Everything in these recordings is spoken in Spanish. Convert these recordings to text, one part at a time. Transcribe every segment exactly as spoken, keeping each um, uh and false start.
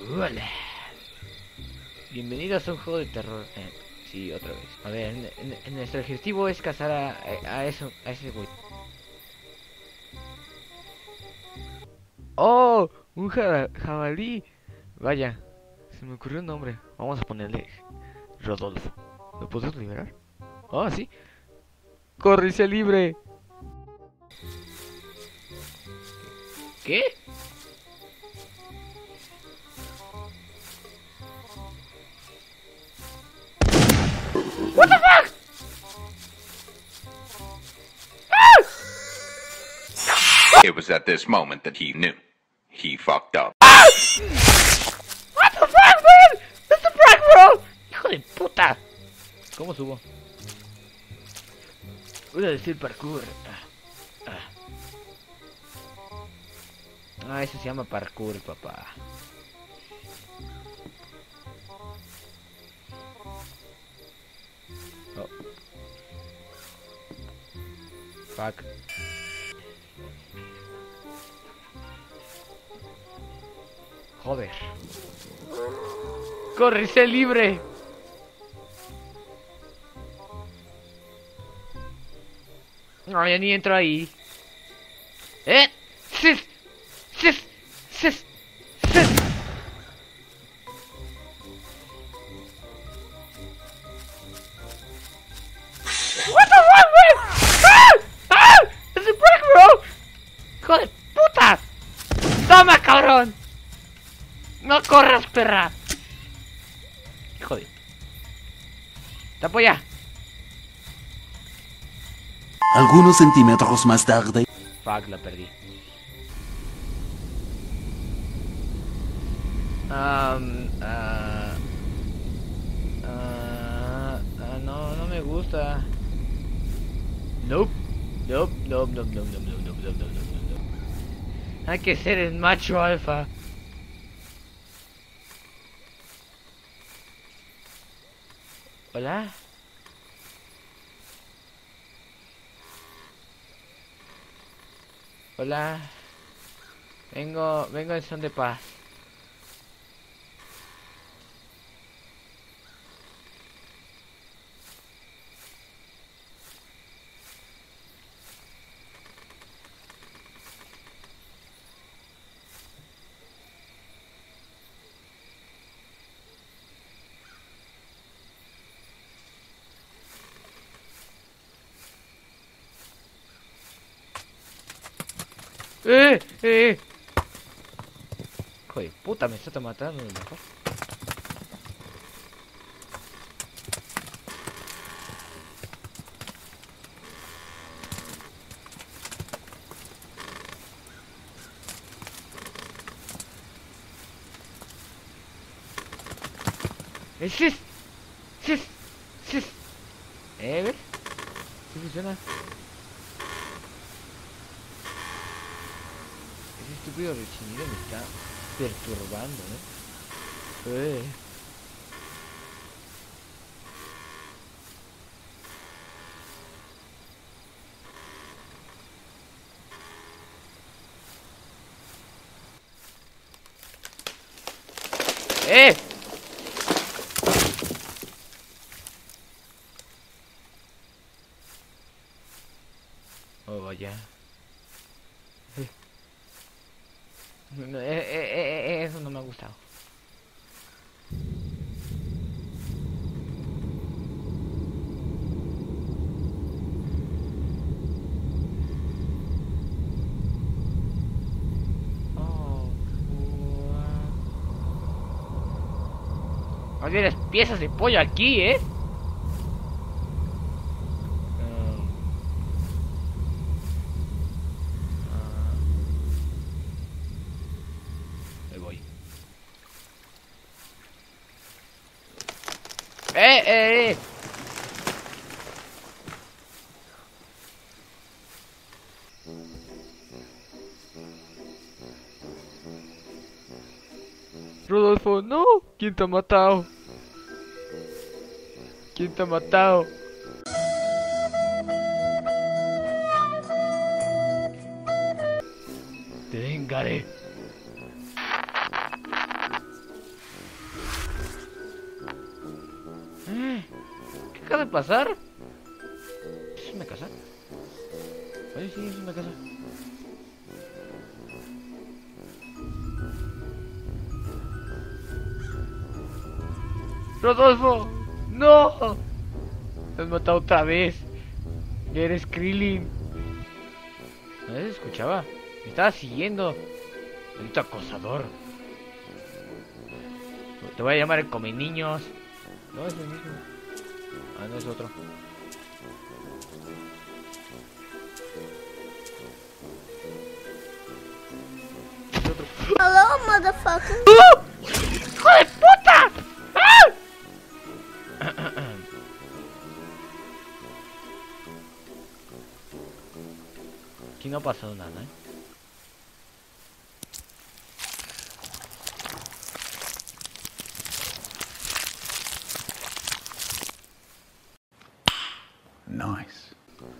Hola. Bienvenidos a un juego de terror. Eh, sí, otra vez. A ver, en, en- en nuestro objetivo es cazar a, a, a eso, a ese güey. ¡Oh! Un ja- jabalí. Vaya, se me ocurrió un nombre. Vamos a ponerle Rodolfo. ¿Lo puedes liberar? Oh, sí. ¡Corre y sé libre! ¿Qué? What the fuck? It was at this moment that he knew. He fucked up. What the fuck, man? It's a prank, bro. Hijo de puta. ¿Cómo subo? Voy a decir parkour. Ah, ah. Ah, eso se llama parkour, papá. Oh. Fuck. Joder. Corre, sé libre. No, ya ni entro ahí. ¿Eh? ¡Sis! ¡Sis! ¡Sis! ¡Sis! What the fuck, man? ¡Ah! ¡Ah! ¡Es un prank, bro! ¡Hijo de puta! ¡Toma, cabrón! ¡No corras, perra! Hijo de... ¡Te apoya! Algunos centímetros más tarde. Fuck, la perdí. Um, ah, ah, ah, no, no me gusta. Nope. Nope, nope, nope, nope, nope, nope, nope, nope, nope, nope, nope. Hay que ser el macho alfa. Hola. Hola. Vengo, vengo en son de paz. ¡Eh! ¡Eh! Hijo de puta, me está matando a lo mejor. ¡Eh, sis! ¡Sis! ¡Sis! ¿Eh, ver? ¿Sí funciona? Ese estúpido rechinido me está perturbando, ¿eh? Eh. ¡Eh! Oh, vaya. Eh. No, eh, eh, eh, eh, eso no me ha gustado. Oh, wow. Más bien las piezas de pollo aquí, ¿eh? Um, ah, me voy. ¡Eh, eh, eh! Rodolfo, no. ¿Quién te ha matado? ¿Quién te ha matado? Te vengaré. pasar? ¿Es una casa? Ay, sí, es una casa. ¡Rodolfo! ¡No! Me has matado otra vez. Ya eres Krillin. ¿No se escuchaba? Me estaba siguiendo. Maldito acosador. Te voy a llamar el come niños. No, es el mismo. Ah, no, es otro. Es otro. Hello, motherfucker. ¡Oh! ¡Hijo de puta! ¡Ah! Aquí no ha pasado nada, ¿eh? Nice.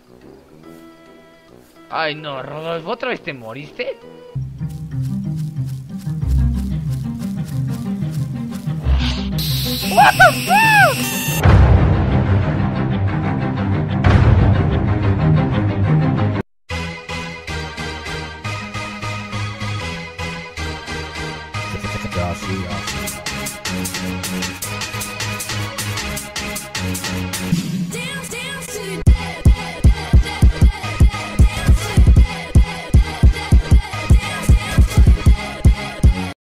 Ay, no, Rodolfo, ¿otra vez te moriste? What the fuck?